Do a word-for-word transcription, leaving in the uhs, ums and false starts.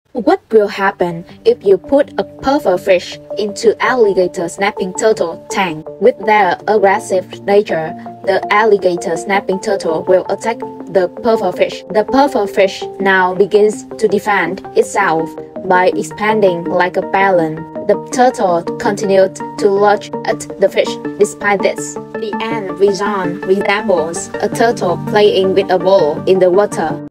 What will happen if you put a pufferfish into alligator snapping turtle tank? With their aggressive nature, the alligator snapping turtle will attack the pufferfish. The pufferfish now begins to defend itself by expanding like a balloon. The turtle continued to lunge at the fish. Despite this, the end result resembles a turtle playing with a ball in the water.